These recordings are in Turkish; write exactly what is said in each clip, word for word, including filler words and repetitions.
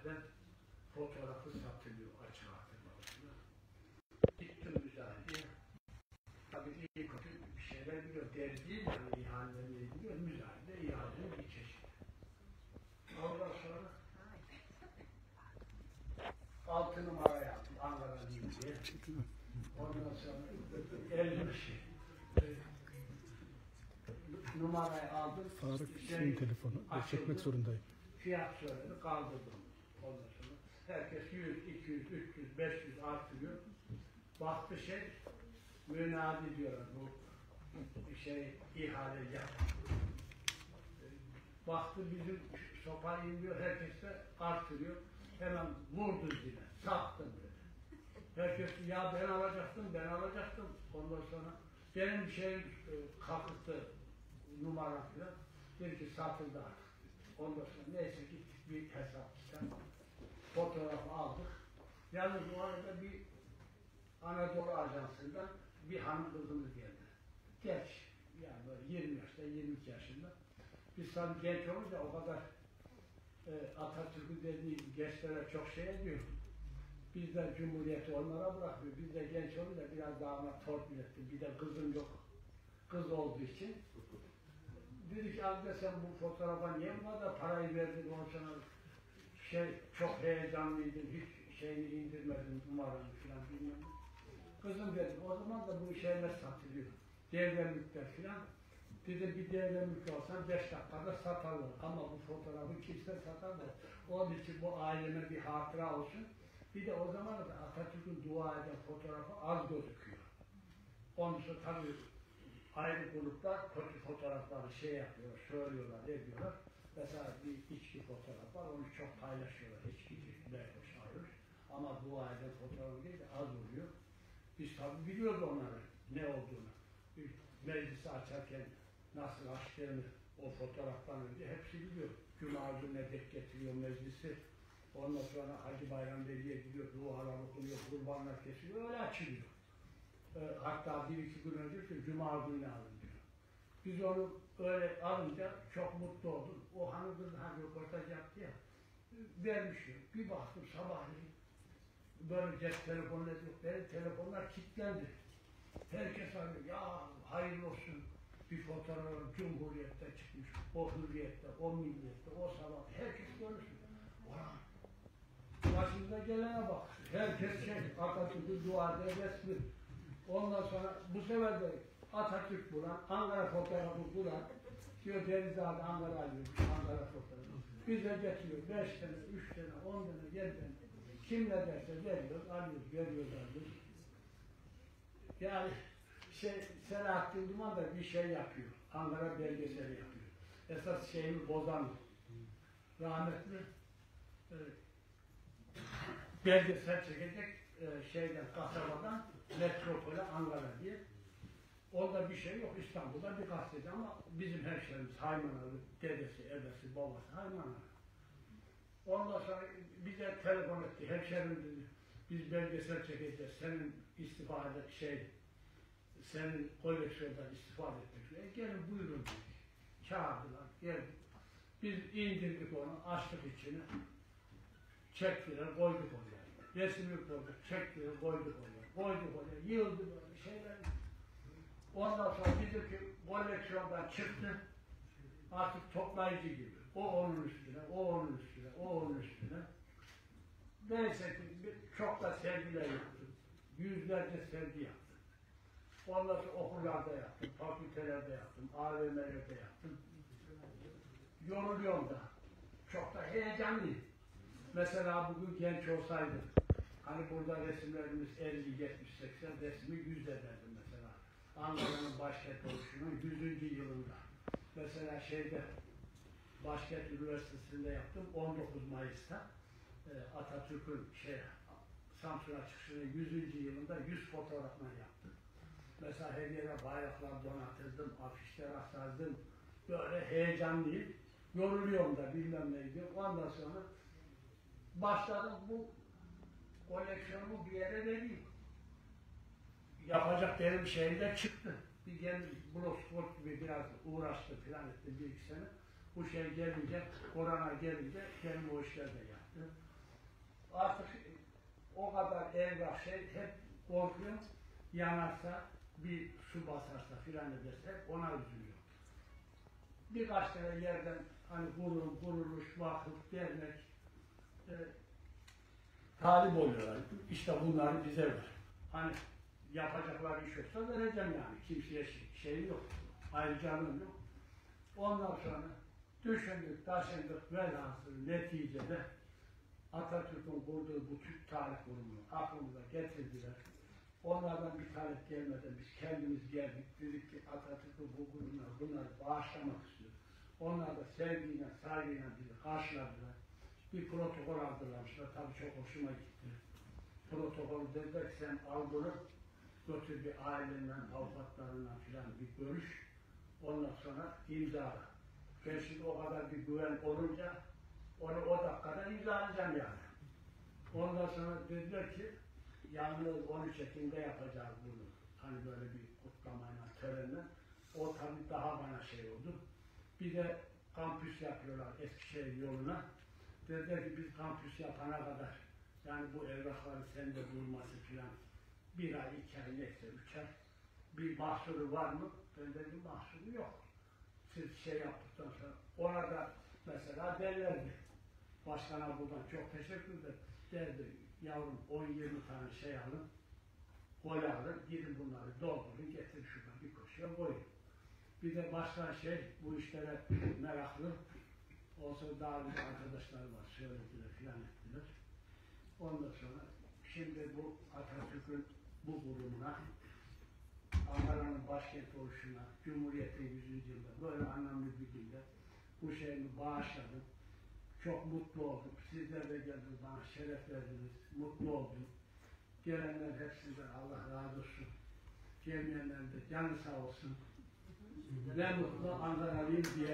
zaten fotoğrafı satılıyor açık artırmasına. Gittim müzayedeye. Tabii iyi kötü bir şeyler biliyor. Dergiyi yani ihaleleri biliyor. Müzayede ihalenin bir çeşidi. Ondan sonra altı numara yaptım Ankara'lıyım diye. Ondan sonra elli şey. Numarayı aldım. Faruk şey, telefonu çekmek zorundayım. Fiyat söyledi, kaldırdım. Ondan sonra herkes yüz, iki yüz, üç yüz, beş yüz artırıyor. Baktı şey, münadi diyorlar bu şey ihale yap. Baktı bizim sopayı indiriyor, herkes de artırıyor. Hemen vurdu zile, sattım dedi. Herkes ya ben alacaktım, ben alacaktım. Ondan sonra benim şey kalktı numara falan. Dedi ki satıldı artık. Ondan sonra neyse gittik bir hesap kitap. Fotoğrafı aldık. Yalnız bu arada bir Anadolu Ajansı'ndan bir hanım kızımız geldi. Genç, yani böyle yirmi yaşta, yirmi iki yaşında. Biz tabii genç olunca o kadar e, Atatürk'ün dediği gençlere çok şey ediyor. Biz de Cumhuriyeti onlara bırakıyor. Biz de genç olunca biraz daha ona torpil ettim. Bir de kızım yok. Kız olduğu için. Dedi ki amca sen bu fotoğrafa niye bu kadar parayı verdin? Ondan sonra şey, çok heyecanlıydın, hiç şeyini indirmedin, numaranı falan bilmem. Kızım dedi, o zaman da bu şeyler satılıyor. Devlemlikler falan. Dedi bir devlemlik olsan beş dakikada satarlar. Ama bu fotoğrafı kimse satamaz. Onun için bu aileme bir hatıra olsun. Bir de o zaman da Atatürk'ün dua eden fotoğrafı az gözüküyor. Onun için tabii ayrı gruplar kötü fotoğrafları şey yapıyorlar, söylüyorlar, ediyorlar. Mesela bir içki fotoğrafı var, onu çok paylaşıyorlar. İçki içkilerle şahıyoruz. Ama dua eden fotoğrafı değil de az oluyor. Biz tabii biliyoruz onları, ne olduğunu. Bir meclisi açarken nasıl açtığını o fotoğraftan önce hepsi biliyor. Cuma gününe dek getiriyor meclisi. Ondan sonra Hacı Bayram Veli'ye gidiyor, dualar okunuyor, kurbanlar kesiliyor, öyle açılıyor. E, hatta bir iki gün önce şu Cuma gününe alın diyor. Biz onu öyle alınca çok mutlu oldum. O hanım kız hani röportaj yaptı ya, vermiş diyor. Bir baktım sabahleyin, böyle cep telefonları yok, benim telefonlar kilitlendi. Herkes arıyor, ya hayırlı olsun, bir fotoğraf Cumhuriyet'te çıkmış, o Hürriyet'te, o Milliyet'te, o sabah, herkes görmüş. Başımıza gelene bak, herkes şey, Atatürk'ü duada resmi. Ondan sonra bu sefer de Atatürk bulan, Ankara fotoğrafı bulan, diyor Denizade Ankara alıyor, Ankara fotoğrafı. Bize getiriyor, beş tane, üç tane, on tane, yedi tane. Kim ne derse veriyoruz, alıyoruz, veriyoruz, alıyoruz. Yani şey, Selahattin Duman da bir şey yapıyor, Ankara belgeseli yapıyor. Esas şeyimi bozan, rahmetli, e, belgesel çekecek e, şeyden, kasabadan metropole Ankara diye. Orada bir şey yok, İstanbul'da bir gazeteci ama bizim hemşerimiz Haymanalı, dedesi, ebesi, babası Haymanalı. Ondan sonra bize telefon etti, hemşerim dedi, biz belgesel çekeceğiz, senin istifade şey, senin koleksiyondan istifade ettik. E, gelin buyurun dedik. Çağırdılar, geldik. Biz indirdik onu, açtık içine. Çektiler, koyduk oraya. Resmi koyduk, çektiler, koyduk oraya. Koyduk oraya, yığıldı böyle şeyler. Ondan sonra bizimki koleksiyondan çıktı. Artık toplayıcı gibi. O onun üstüne, o onun üstüne, o onun üstüne. Neyse ki çok da sergiler yaptım. Yüzlerce sergi yaptım. Ondan sonra okullarda yaptım, fakültelerde yaptım, A V M'lerde yaptım. Yoruluyorum da. Çok da heyecanlıyım. Mesela bugün genç olsaydım, hani burada resimlerimiz elli, yetmiş, seksen resmi yüz ederdim mesela. Ankara'nın başkent oluşunun yüzüncü yılında. Mesela şeyde, Başkent Üniversitesi'nde yaptım, on dokuz Mayıs'ta e, Atatürk'ün şey, Samsun'a çıkışının yüzüncü yılında yüz fotoğraflar yaptım. Mesela her yere bayraklar donatırdım, afişler asardım, böyle heyecanlıyım. Yoruluyorum da bilmem neydi. Ondan sonra başladım bu koleksiyonumu bir yere vereyim. Yapacak benim şeyler çıktı. Bir gel blogspot gibi biraz uğraştı filan etti bir iki sene. Bu şey gelince, korona gelince kendi o işler de yaptı. artık o kadar evrak şey hep korkuyorum. Yanarsa, bir su basarsa filan ederse ona üzülüyor. Birkaç tane yerden hani kurum, kuruluş, vakıf, dernek e, talip oluyorlar. İşte bunları bize ver. Hani yapacakları iş yoksa vereceğim yani. Kimseye şey, şey yok. Ayrıcalığım yok. Ondan sonra düşündük, taşındık, velhasıl neticede Atatürk'ün kurduğu bu Türk Tarih Kurumu'nu aklımıza getirdiler. Onlardan bir talep gelmeden biz kendimiz geldik. Dedik ki Atatürk'ün bu kurumuna bunları bağışlamak istiyoruz. Onlar da sevgiyle, saygıyla bizi karşıladılar. Bir protokol hazırlamışlar. Tabii çok hoşuma gitti. Protokol dediler ki sen al bunu, götür bir ailenle, avukatlarına filan bir görüş. Ondan sonra imzala. Ben şimdi o kadar bir güven olunca onu o dakikada imzalayacağım yani. Ondan sonra dediler ki yalnız on üç Ekim'de yapacağız bunu. Hani böyle bir kutlamayla, törenle. O tabii daha bana şey oldu. Bir de kampüs yapıyorlar Eskişehir yoluna. Dediler ki biz kampüs yapana kadar yani bu evrakları sende bulması filan bir ay, iki ay, neyse üç ay bir mahsuru var mı? Ben dedim mahsuru yok. Siz şey yaptıktan sonra ona da mesela derlerdi. Başkana buradan çok teşekkür ederim. Derdi yavrum on yirmi tane şey alın, gol alın, gidin bunları doldurun, getirin şuradan bir koşuya koyun. Bir de başka şey, bu işlere meraklı, olsa daha bir arkadaşlar var, söylediler filan ettiler. Ondan sonra şimdi bu Atatürk'ün bu kurumuna, Ankara'nın başkent oluşuna, Cumhuriyet'in yüzüncü yılda böyle anlamlı bir günde bu şeyimi bağışladım. Çok mutlu oldum. Sizler de geldiniz, bana şeref verdiniz, mutlu oldum. Gelenler hepsinden Allah razı olsun. Gelmeyenler de canı sağ olsun. Ne mutlu Ankara'lıyım diye.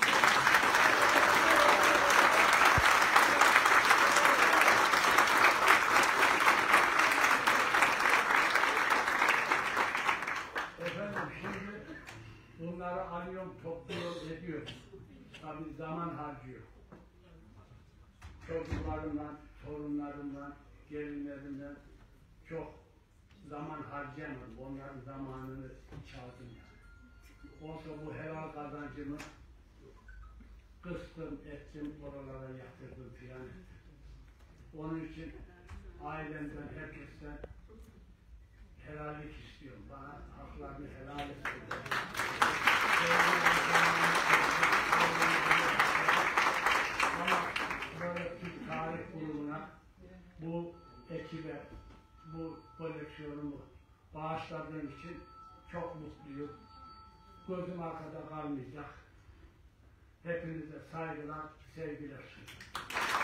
Efendim şimdi bunları alıyorum, topluyorum, ediyorum. Tabii zaman harcıyor. Çocuklarımdan, torunlarımdan, gelinlerimden çok zaman harcayamadım. Onların zamanını çaldım. Oysa bu helal kazancımı kıstım, ettim, oralara yatırdım filan. Onun için ailemden, herkesten helallik istiyorum. Bana haklarını helal etsin. Ama böyle Türk Tarih Kurumu'na, bu ekibe, bu koleksiyonumu bağışladığım için çok mutluyum. Gözüm arkada kalmayacak. Hepinize saygılar, sevgiler sunuyorum.